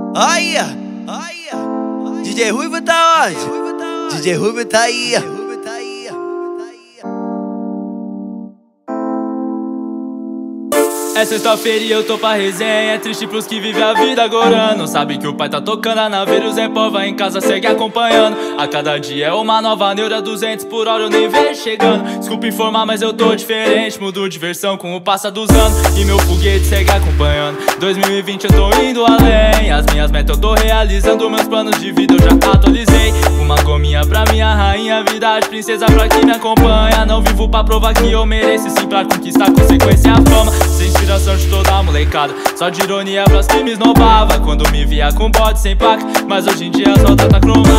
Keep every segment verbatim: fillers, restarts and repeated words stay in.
Aí, aí, D J Ruivo tá onde? D J Ruivo tá aí. É sexta-feira e eu tô pra resenha. É triste pros que vivem a vida agora. Não sabe que o pai tá tocando a naveira. O Zé Pó vai em casa, segue acompanhando. A cada dia é uma nova neura. Duzentos por hora eu nem vejo chegando. Desculpa informar, mas eu tô diferente. Mudo de versão com o passar dos anos. E meu foguete segue acompanhando. dois mil e vinte eu tô indo além. As minhas metas eu tô realizando. Meus planos de vida eu já atualizei. Uma gominha pra minha rainha, vida de princesa pra quem me acompanha. Não vivo pra provar que eu mereço, sim pra conquistar consequência a fama. Sem inspiração de toda a molecada, só de ironia pras que me esnobava quando me via com bode sem placa. Mas hoje em dia só tá cromada.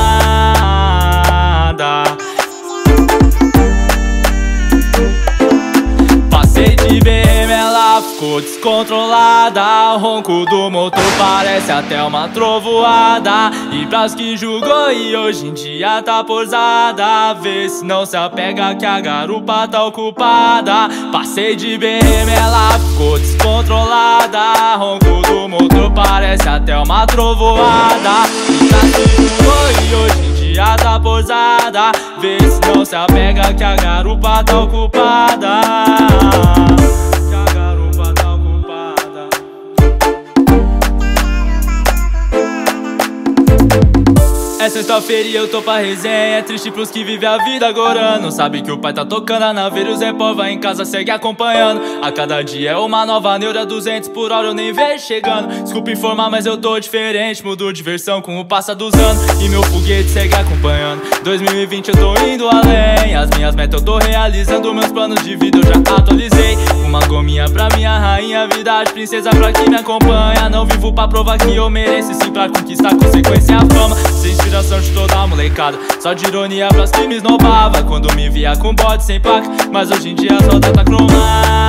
Passei de B M, ela ficou descontrolada. O ronco do motor parece até uma trovoada. E pras que julgou e hoje em dia tá posada, vê se não se apega que a garupa tá ocupada. Passei de B M, ela ficou descontrolada. Ronco do motor parece até uma trovoada. E pras que julgou e hoje em dia tá posada, vê se não se apega que a garupa tá ocupada. Que a garupa tá ocupada. É sexta-feira e eu tô pra resenha. É triste pros que vivem a vida agora. Não sabe que o pai tá tocando a naveira. O Zé Pó vai em casa, segue acompanhando. A cada dia é uma nova neura. Duzentos por hora eu nem vejo chegando. Desculpa informar, mas eu tô diferente. Mudo de versão com o passar dos anos. E meu foguete segue acompanhando. dois mil e vinte eu tô indo além. As minhas metas eu tô realizando. Meus planos de vida eu já atualizei. Uma gominha pra minha rainha, vida de princesa pra quem me acompanha. Não vivo pra provar que eu mereço, sim pra conquistar consequência a fama. Sem inspiração de toda a molecada, só de ironia pras que me esnobava quando me via com bode sem placa. Mas hoje em dia só tá cromada.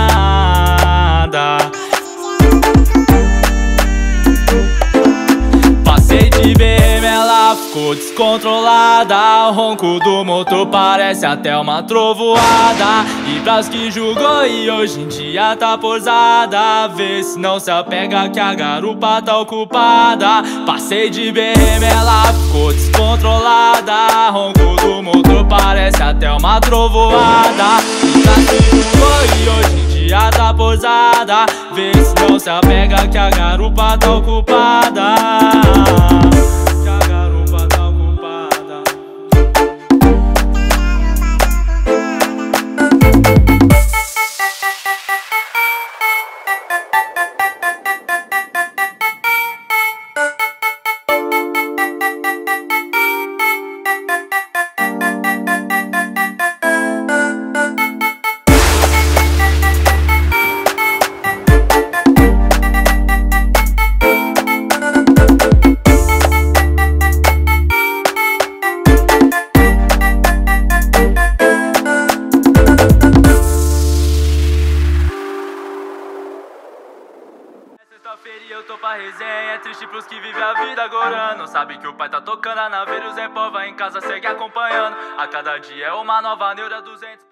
Passei de B M, ela ficou descontrolada. O ronco do motor parece até uma trovoada. E pras que julgou e hoje em dia tá posada, vê se não se apega que a garupa tá ocupada. Passei de B M, ela ficou descontrolada. Ronco do motor parece até uma trovoada. E pras que julgou e hoje em dia tá posada, vê se não se apega que a garupa tá ocupada. Que a garupa tá ocupada. Sexta-feira e eu tô pra resenha. É triste pros que vivem a vida agora. Não sabe que o pai tá tocando a naveira. O Zé Pó vai em casa, segue acompanhando. A cada dia é uma nova neura. Duzentos